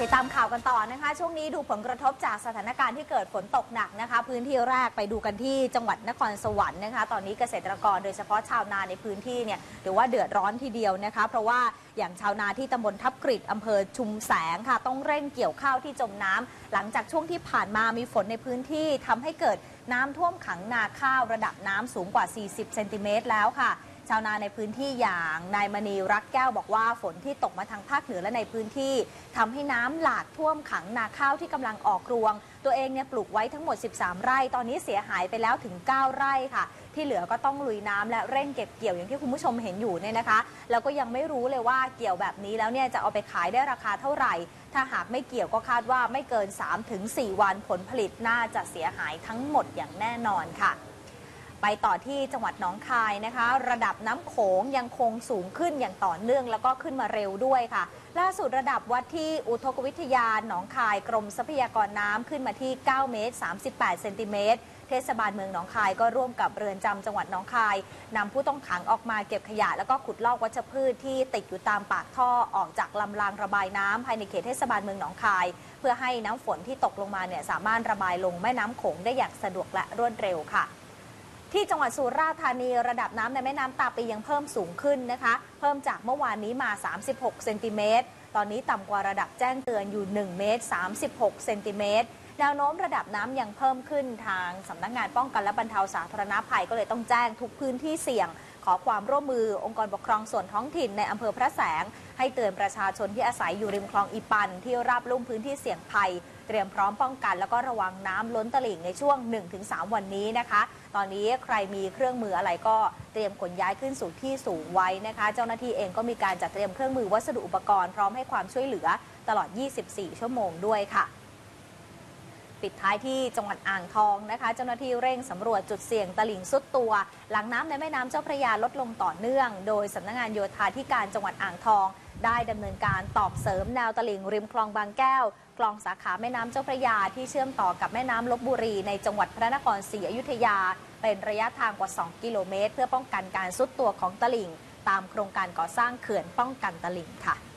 ติดตามข่าวกันต่อนะคะช่วงนี้ดูผลกระทบจากสถานการณ์ที่เกิดฝนตกหนักนะคะพื้นที่แรกไปดูกันที่จังหวัดนครสวรรค์นะคะตอนนี้เกษตรกรโดยเฉพาะชาวนาในพื้นที่เนี่ยถือว่าเดือดร้อนทีเดียวนะคะเพราะว่าอย่างชาวนาที่ตำบลทับกฤษอำเภอชุมแสงค่ะต้องเร่งเกี่ยวข้าวที่จมน้ำหลังจากช่วงที่ผ่านมามีฝนในพื้นที่ทำให้เกิดน้ำท่วมขังนาข้าวระดับน้ำสูงกว่า40เซนติเมตรแล้วค่ะชาวนาในพื้นที่อย่างนายมณีรักแก้วบอกว่าฝนที่ตกมาทางภาคเหนือและในพื้นที่ทำให้น้ำหลากท่วมขังนาข้าวที่กำลังออกรวงตัวเองเนี่ยปลูกไว้ทั้งหมด13ไร่ตอนนี้เสียหายไปแล้วถึง9ไร่ค่ะที่เหลือก็ต้องลุยน้ำและเร่งเก็บเกี่ยวอย่างที่คุณผู้ชมเห็นอยู่เนี่ยนะคะแล้วก็ยังไม่รู้เลยว่าเกี่ยวแบบนี้แล้วเนี่ยจะเอาไปขายได้ราคาเท่าไหร่ถ้าหากไม่เกี่ยวก็คาดว่าไม่เกิน 3-4 วันผลผลิตน่าจะเสียหายทั้งหมดอย่างแน่นอนค่ะไปต่อที่จังหวัดหนองคายนะคะระดับน้ำโขงยังคงสูงขึ้นอย่างต่อเนื่องแล้วก็ขึ้นมาเร็วด้วยค่ะล่าสุดระดับวัดที่อุทกวิทยาหนองคายกรมทรัพยากรน้ำขึ้นมาที่9เมตร38เซนติเมตรเทศบาลเมืองหนองคายก็ร่วมกับเรือนจำจังหวัดหนองคายนำผู้ต้องขังออกมาเก็บขยะแล้วก็ขุดลอกวัชพืชที่ติดอยู่ตามปากท่อออกจากลำรางระบายน้ำภายในเขตเทศบาลเมืองหนองคายเพื่อให้น้ำฝนที่ตกลงมาเนี่ยสามารถระบายลงแม่น้ำโขงได้อย่างสะดวกและรวดเร็วค่ะที่จังหวัดสุราษฎร์ธานีระดับน้ำในแม่น้ำตาปียังเพิ่มสูงขึ้นนะคะเพิ่มจากเมื่อวานนี้มา36เซนติเมตรตอนนี้ต่ำกว่าระดับแจ้งเตือนอยู่1เมตร36เซนติเมตรแนวโน้มระดับน้ำยังเพิ่มขึ้นทางสำนักงานป้องกันและบรรเทาสาธารณภัยก็เลยต้องแจ้งทุกพื้นที่เสี่ยงขอความร่วมมือองค์กรปกครองส่วนท้องถิ่นในอำเภอพระแสงให้เตือนประชาชนที่อาศัยอยู่ริมคลองอีปันที่ราบลุ่มพื้นที่เสี่ยงภัยเตรียมพร้อมป้องกันแล้วก็ระวังน้ำล้นตลิ่งในช่วง 1-3 วันนี้นะคะตอนนี้ใครมีเครื่องมืออะไรก็เตรียมขนย้ายขึ้นสู่ที่สูงไว้นะคะเจ้าหน้าที่เองก็มีการจัดเตรียมเครื่องมือวัสดุอุปกรณ์พร้อมให้ความช่วยเหลือตลอด24ชั่วโมงด้วยค่ะปิดท้ายที่จังหวัดอ่างทองนะคะเจ้าหน้าที่เร่งสำรวจจุดเสี่ยงตลิ่งซุดตัวหลังน้ำในแม่น้ำเจ้าพระยาลดลงต่อเนื่องโดยสำนักงานโยธาธิการจังหวัดอ่างทองได้ดำเนินการตอกเสริมแนวตลิ่งริมคลองบางแก้วคลองสาขาแม่น้ำเจ้าพระยาที่เชื่อมต่อกับแม่น้ำลพบุรีในจังหวัดพระนครศรีอยุธยาเป็นระยะทางกว่า2กิโลเมตรเพื่อป้องกันการซุดตัวของตลิ่งตามโครงการก่อสร้างเขื่อนป้องกันตลิ่งค่ะ